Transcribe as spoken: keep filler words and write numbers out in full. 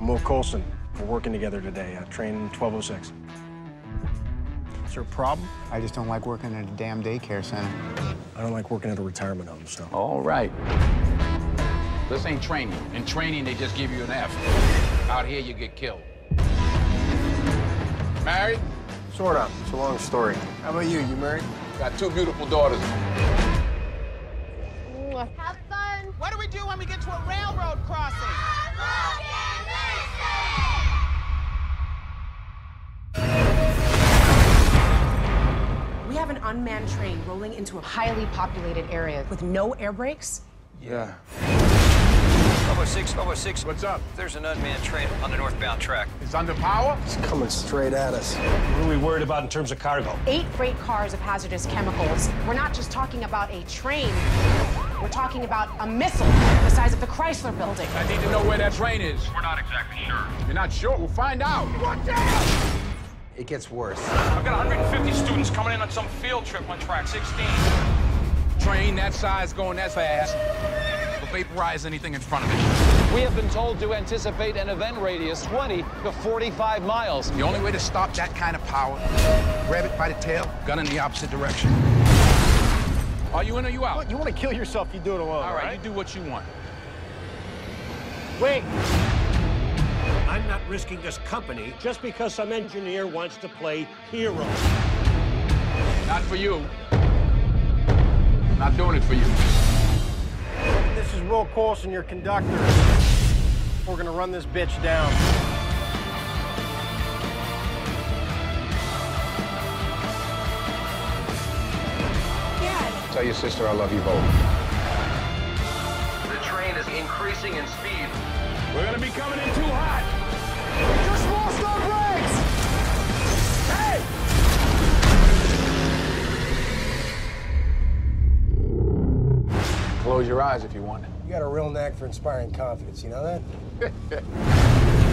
Will Coulson. We're working together today. Uh, train twelve oh six. Is there a problem? I just don't like working at a damn daycare center. I don't like working at a retirement home, so. All right. This ain't training. In training, they just give you an F. Out here, you get killed. Married? Sort of. It's a long story. How about you? You married? Got two beautiful daughters. Have fun. What do we do when we get to a railroad crossing? We have an unmanned train rolling into a highly populated area with no air brakes. Yeah. twelve oh six, twelve oh six. What's up? There's an unmanned train on the northbound track. It's under power? It's coming straight at us. What are we worried about in terms of cargo? Eight freight cars of hazardous chemicals. We're not just talking about a train. We're talking about a missile the size of the Chrysler Building. I need to know where that train is. We're not exactly sure. You're not sure? We'll find out. Watch out! It gets worse. I've got one hundred fifty students coming in on some field trip on track sixteen. Train that size going that fast will vaporize anything in front of it. We have been told to anticipate an event radius twenty to forty-five miles. The only way to stop that kind of power, grab it by the tail, gun in the opposite direction. Are you in or you out? What, you want to kill yourself, you do it alone, All right, right? you do what you want. Wait! I'm not risking this company just because some engineer wants to play hero. Not for you. Not doing it for you. This is Will Coulson, your conductor. We're gonna run this bitch down. Dad! Tell your sister I love you both. The train is increasing in speed. We're gonna be coming in too hot. Just lost our brakes! Close your eyes if you want it. You got a real knack for inspiring confidence, you know that?